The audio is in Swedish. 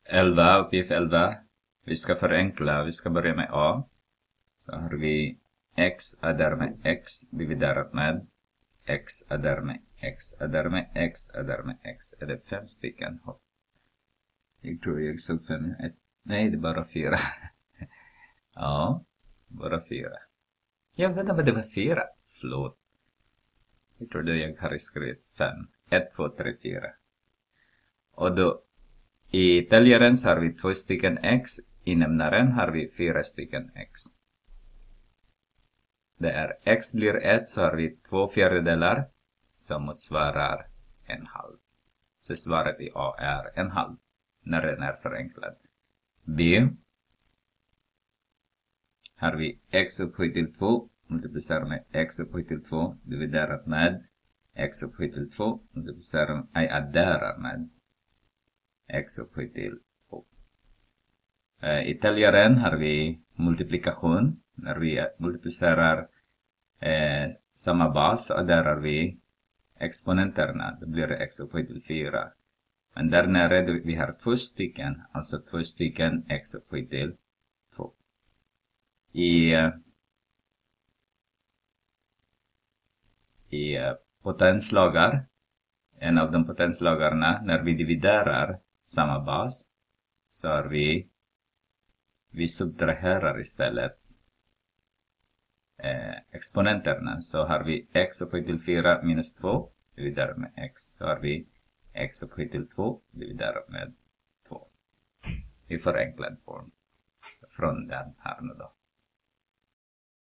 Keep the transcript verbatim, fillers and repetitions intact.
elva, uppgift elva. Vi ska förenkla, vi ska börja med A. Så har vi x är därmed x dividerat med x är därmed x är därmed x är därmed x. Är det fem stycken? Jag tror jag såg fem. Ett, nej, det är bara fyra. Ja, bara fyra. Jag vet inte vad det var fyra. Förlåt. Jag tror det jag har skrivit fem. Ett, två, tre, fyra. Och då i täljaren så har vi två stycken x. I nämnaren har vi fyra stycken x. Det är x blir ett, så har vi två fjärdedelar som motsvarar en halv. Så svaret i A är en halv när den är förenklad. B har vi x upphöjt till två multiplicerar med x upphöjt till två dividerat med x upphöjt till två multiplicerar med, nej, adderar med x upphöjt till två. I täljaren har vi multiplikation. När vi multiplicerar eh, samma bas adderar vi exponenterna. Det blir x upphöjt till fyra. Men där nere vi har två stycken. Alltså två stycken x upphöjt till två. I, i potenslagar. En av de potenslagarna. När vi dividerar samma bas. Så har vi Vi subtraherar istället eh, exponenterna. Så har vi x upphöjt till fyra minus två dividerat med x. Så har vi x upphöjt till två dividerat med två. I förenklad form. Från den här nu då.